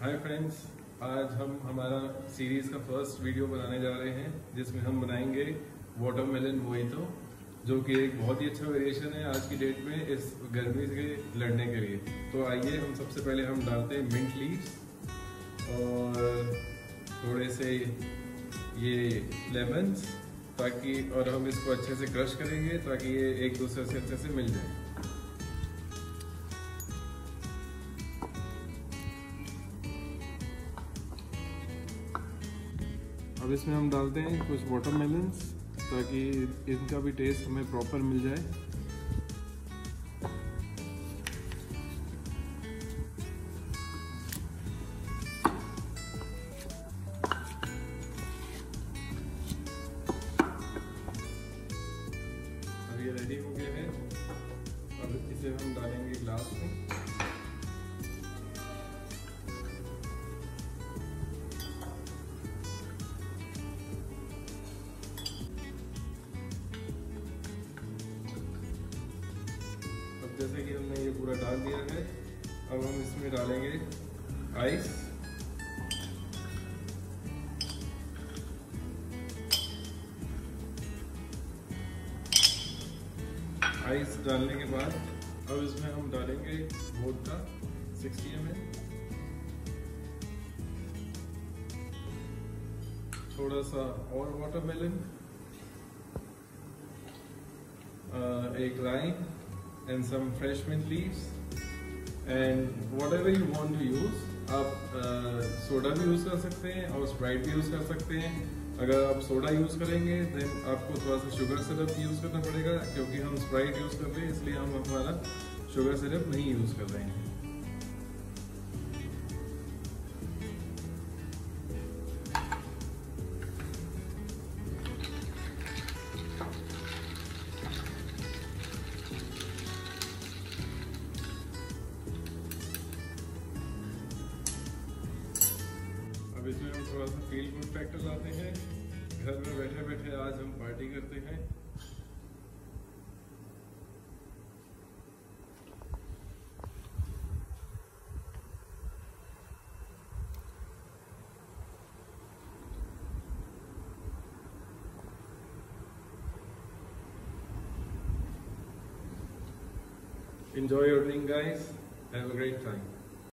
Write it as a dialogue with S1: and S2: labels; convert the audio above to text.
S1: Hi friends, आज हम हमारा सीरीज का फर्स्ट वीडियो बनाने जा रहे हैं जिसमें हम बनाएंगे वाटरमेलन मोहितो, जो कि एक बहुत ही अच्छा वेरिएशन है आज की डेट में इस गर्मी से लड़ने के लिए। तो आइए हम सबसे पहले हम डालते हैं मिंट लीव्स और थोड़े से ये लेमन्स, ताकि और हम इसको अच्छे से क्रश करेंगे ताकि ये एक दूसरे से अच्छे से मिल जाए। अब इसमें हम डालते हैं कुछ वाटरमेलन्स ताकि इनका भी टेस्ट हमें प्रॉपर मिल जाए। अब ये रेडी हो गया है। अब इसे हम डालेंगे ग्लास में। जैसे कि हमने ये पूरा डाल दिया है, अब हम इसमें डालेंगे आइस। आइस डालने के बाद अब इसमें हम डालेंगे वोडका 60 ml, थोड़ा सा और वाटरमेलन, एक lime and some fresh mint leaves and whatever you want to use। आप सोडा भी यूज़ कर सकते हैं और स्प्राइट भी यूज़ कर सकते हैं। अगर आप सोडा यूज़ करेंगे देन आपको थोड़ा सा शुगर सिरप यूज़ करना पड़ेगा, क्योंकि हम स्प्राइट यूज़ कर रहे हैं इसलिए हम हमारा शुगर सिरप नहीं यूज़ कर रहे हैं। अब इसमें हम थोड़ा सा फील गुड फैक्टर लाते हैं। घर में बैठे बैठे आज हम पार्टी करते हैं। Enjoy your drink, guys. Have a great time.